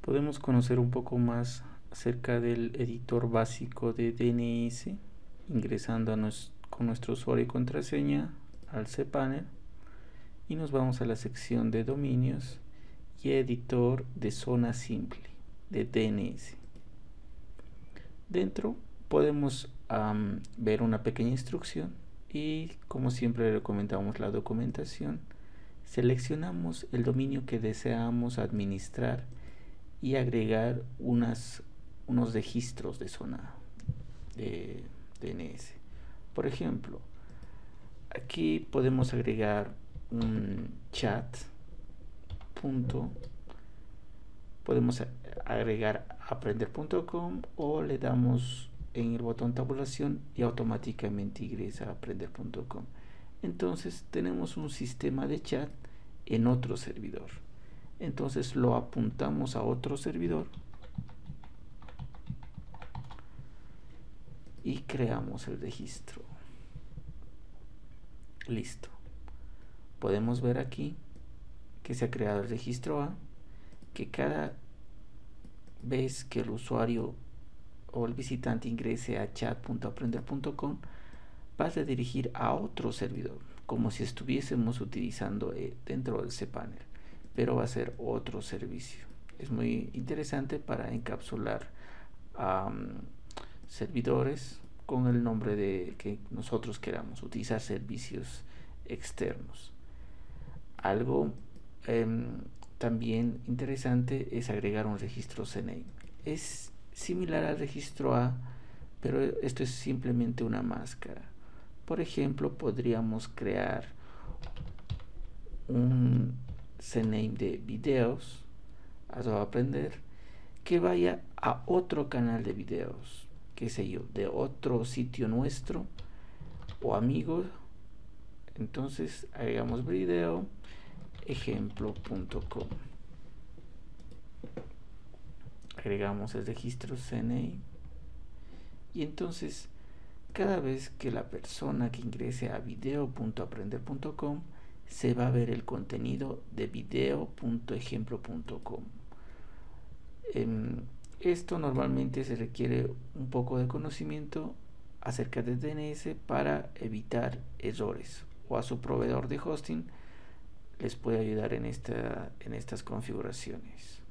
Podemos conocer un poco más acerca del editor básico de DNS ingresando con nuestro usuario y contraseña al cPanel y nos vamos a la sección de dominios y editor de zona simple de DNS. Dentro podemos ver una pequeña instrucción y, como siempre recomendamos la documentación, seleccionamos el dominio que deseamos administrar y agregar unos registros de zona de DNS. Por ejemplo, aquí podemos agregar un chat punto, podemos agregar aprender.com o le damos en el botón tabulación y automáticamente ingresa a aprender.com. Entonces tenemos un sistema de chat en otro servidor. Entonces lo apuntamos a otro servidor y creamos el registro. Listo. Podemos ver aquí que se ha creado el registro A, que cada vez que el usuario o el visitante ingrese a chat.aprender.com va a redirigir a otro servidor, como si estuviésemos utilizando dentro del cPanel, pero va a ser otro servicio. Es muy interesante para encapsular servidores con el nombre de que nosotros queramos, utilizar servicios externos. Algo también interesante es agregar un registro CNAME. Es similar al registro A, pero esto es simplemente una máscara. Por ejemplo, podríamos crear un CNAME de videos, a aprender, que vaya a otro canal de videos, qué sé yo, de otro sitio nuestro o amigos. Entonces agregamos video ejemplo.com, agregamos el registro CNA y entonces cada vez que la persona que ingrese a video.aprender.com se va a ver el contenido de video.ejemplo.com. Esto normalmente se requiere un poco de conocimiento acerca de DNS para evitar errores, o a su proveedor de hosting les puede ayudar en estas configuraciones.